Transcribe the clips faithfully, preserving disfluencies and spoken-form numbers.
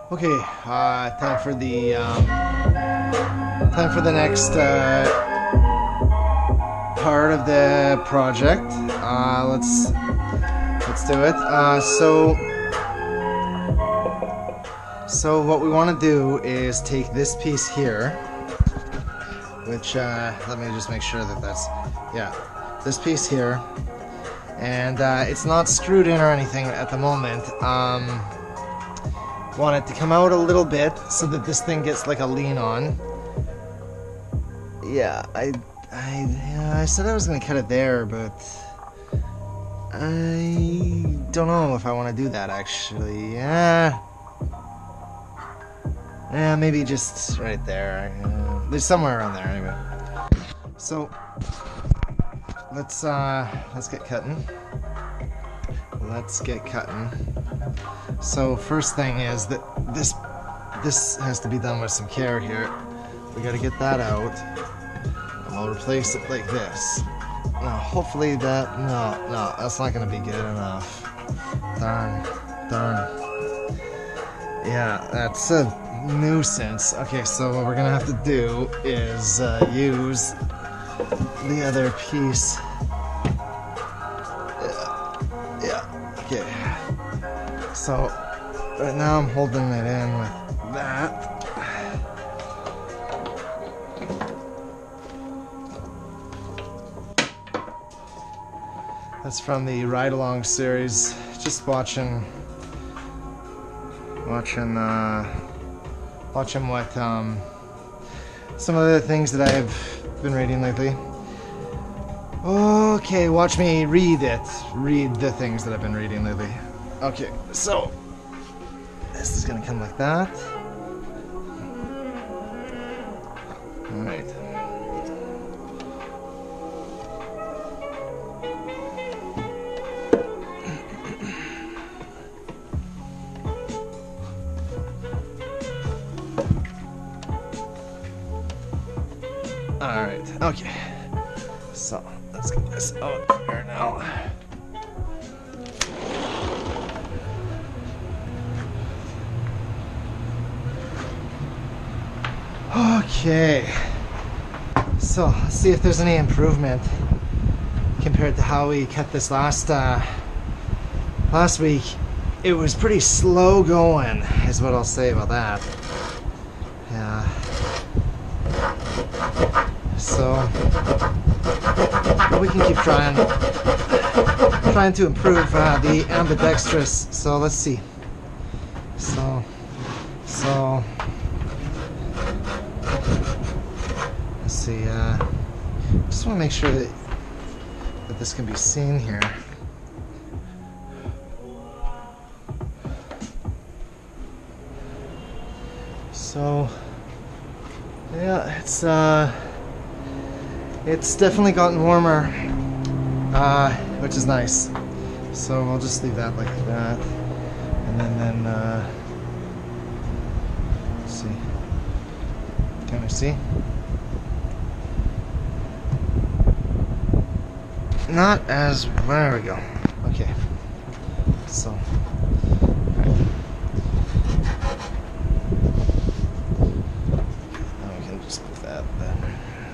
Okay, uh, time for the um, time for the next uh, part of the project. Uh, let's let's do it. Uh, so so what we want to do is take this piece here, which uh, let me just make sure that that's yeah, this piece here, and uh, it's not screwed in or anything at the moment. Um, Want it to come out a little bit so that this thing gets like a lean on. Yeah, I, I, yeah, I said I was gonna cut it there, but I don't know if I want to do that actually. Yeah, yeah, maybe just right there. Uh, there's somewhere around there anyway. So let's uh, let's get cutting. Let's get cutting. So first thing is that this this has to be done with some care here. We got to get that out, and we'll replace it like this. Now hopefully that no no that's not going to be good enough. Darn darn. Yeah, that's a nuisance. Okay, so what we're gonna have to do is uh, use the other piece. Yeah, yeah. Okay. So right now I'm holding it in with that. That's from the Ride Along series. Just watching, watching, uh, watching what um, some of the things that I've been reading lately. Okay, watch me read it. Read the things that I've been reading lately. Okay, so this is gonna come like that. All right. All right. Okay. So let's get this out here now. Okay, so let's see if there's any improvement compared to how we cut this last uh, last week. It was pretty slow going, is what I'll say about that. Yeah. So we can keep trying, trying to improve uh, the ambidextrous. So let's see. So, so. Let's see, uh, just want to make sure that, that this can be seen here. So, yeah, it's, uh, it's definitely gotten warmer, uh, which is nice. So I'll just leave that like that. And then, then, uh, let's see. Can we see? Not as, there we go. Okay. So, right. Now we can just move that then.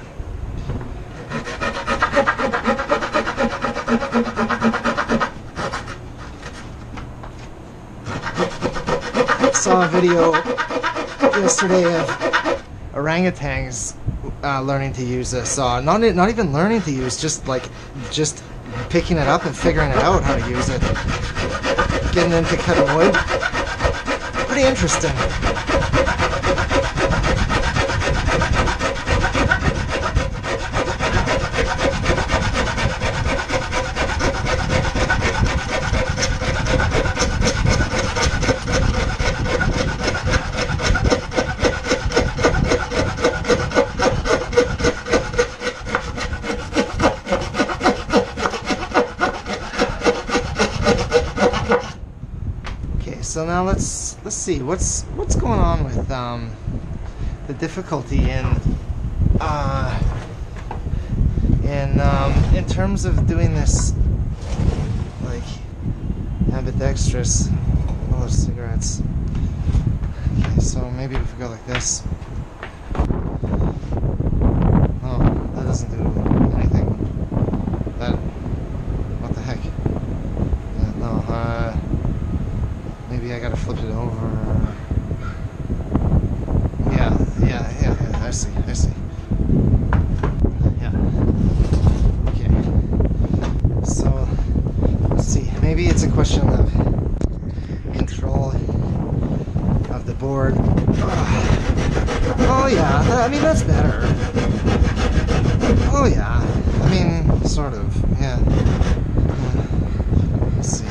I saw a video yesterday of orangutans uh, learning to use a saw. Not not even learning to use, just like just picking it up and figuring it out how to use it. Getting into cutting wood. Pretty interesting. So now let's let's see what's what's going on with um, the difficulty in uh, in um, in terms of doing this like ambidextrous. Oh, cigarettes. maybe if we go like this. Oh, that doesn't do anything. That, what the heck? Uh, no, uh, maybe I gotta flip it over. Yeah, yeah, yeah, yeah, I see, I see. Yeah. Okay. So, let's see, maybe it's a question of control of the board. Oh yeah, I mean that's better. Oh yeah, I mean sort of, yeah. Let's see.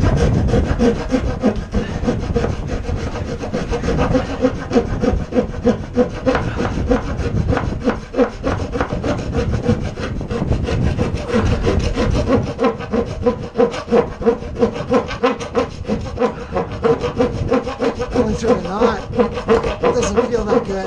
Pulling through a knot. It doesn't feel that good.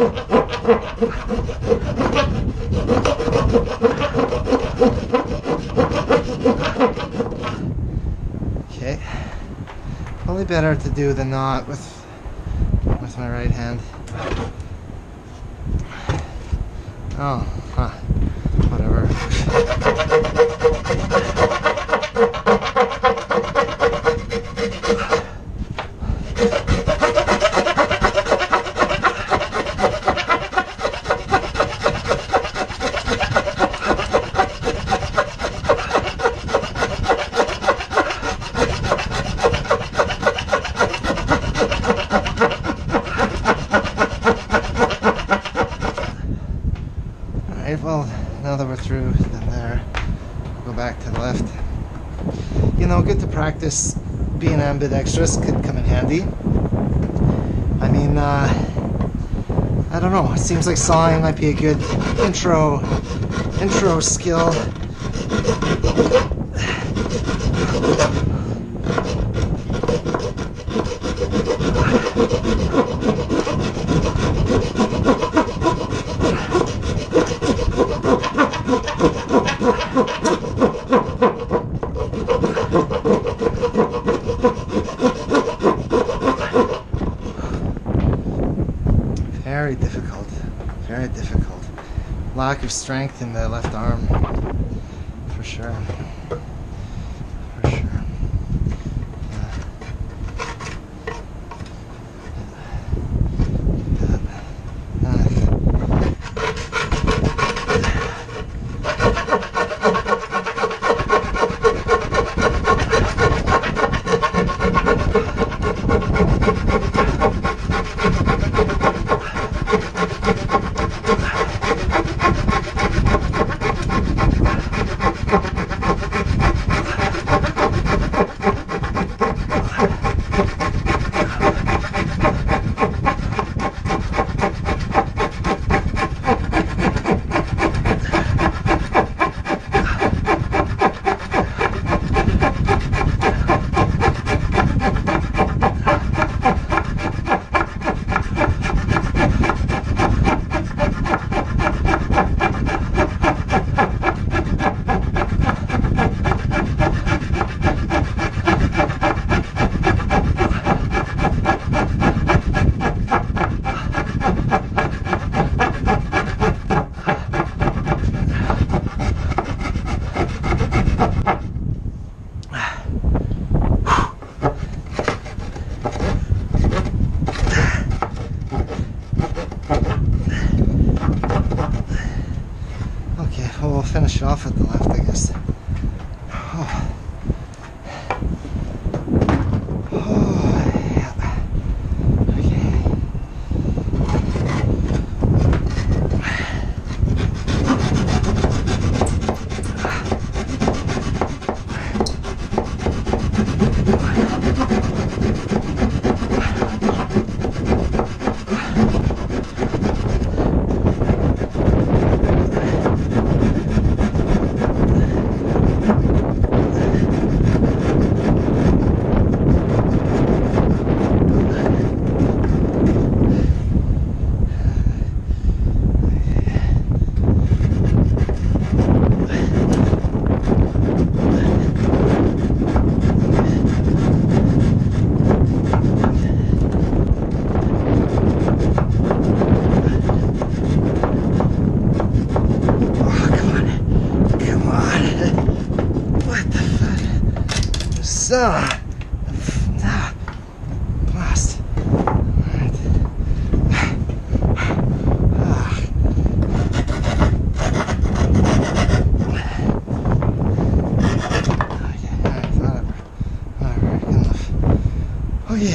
Okay. Probably better to do the knot with with my right hand. Oh, huh. Whatever. Alright, well, now that we're through then there, go back to the left. You know, good to practice being ambidextrous, could come in handy. I mean, uh, I don't know, it seems like sawing might be a good intro, intro skill. Very difficult, very difficult. Lack of strength in the left arm, for sure, for sure. Well, we'll finish off at the left, I guess. Oh. Oh, yeah. Okay.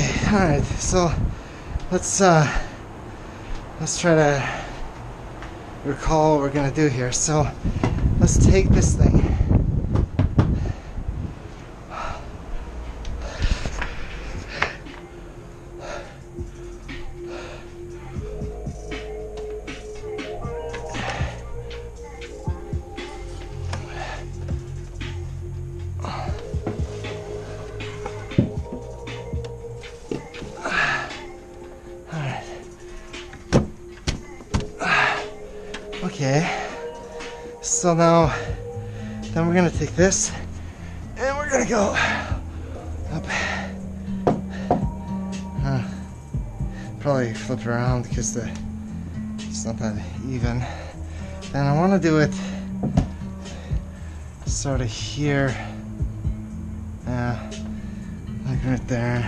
Okay, alright, so let's uh let's try to recall what we're gonna do here. So let's take this thing. Okay, so now, then we're gonna take this, and we're gonna go up. Huh. Probably flip it around because the it's not that even. Then I want to do it sort of here, yeah, like right there.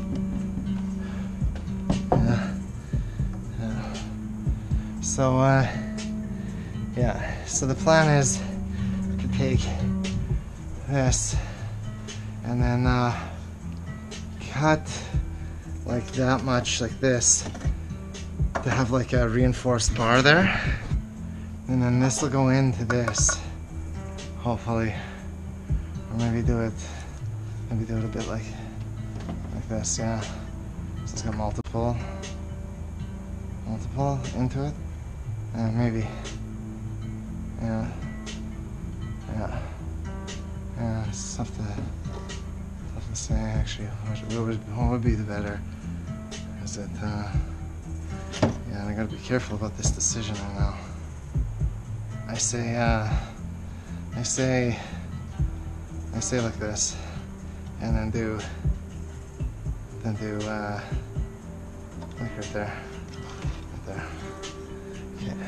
Yeah. Yeah. So. Uh, Yeah, so the plan is to take this and then uh, cut like that much, like this, to have like a reinforced bar there. And then this will go into this, hopefully. Or maybe do it, maybe do it a bit like, like this, yeah. So it's got multiple, multiple into it. Yeah, maybe. Yeah, yeah, yeah, it's tough to, tough to say actually. What would, what would be the better? Is it, uh, yeah, I gotta be careful about this decision right now. I say, uh, I say, I say like this, and then do, then do, uh, like right there, right there. Okay.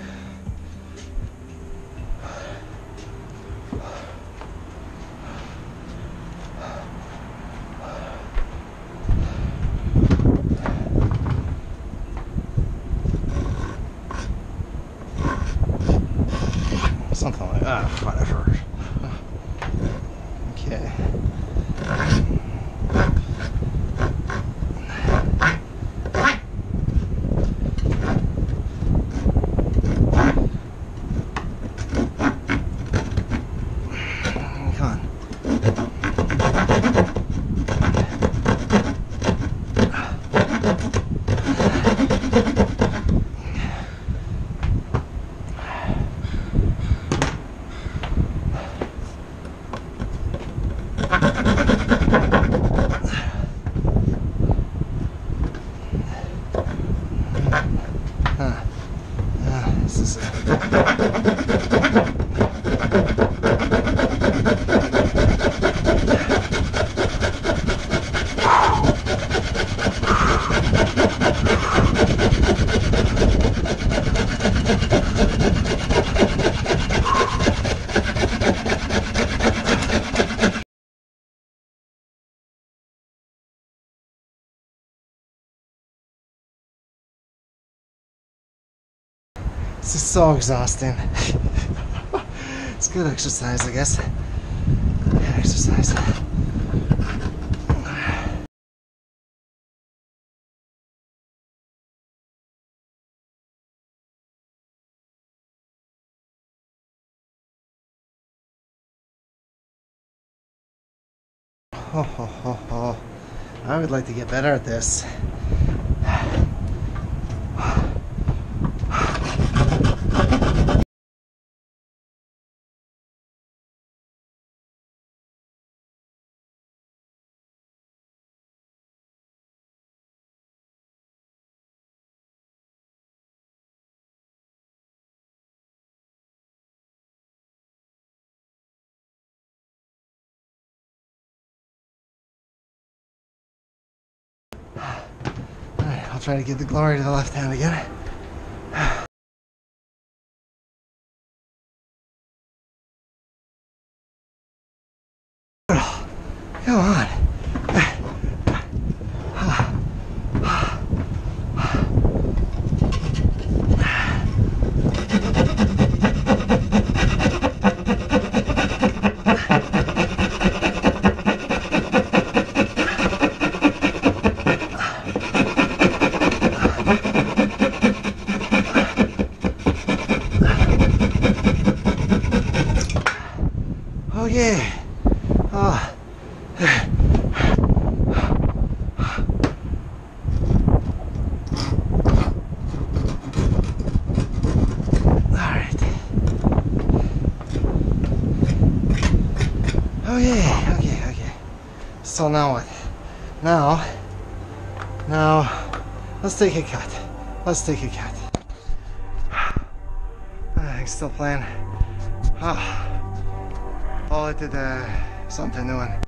Something like that, whatever. Okay. Come on. Huh. Yeah, this is it. This is so exhausting. It's good exercise, I guess. Good exercise. Oh, oh, oh, oh. I would like to get better at this. Alright, I'll try to give the glory to the left hand again. Come on. Okay. Oh. Alright. Okay, okay, okay. So now what? Now, now, let's take a cut. Let's take a cut. I'm still playing. Oh, oh I did uh, something new one.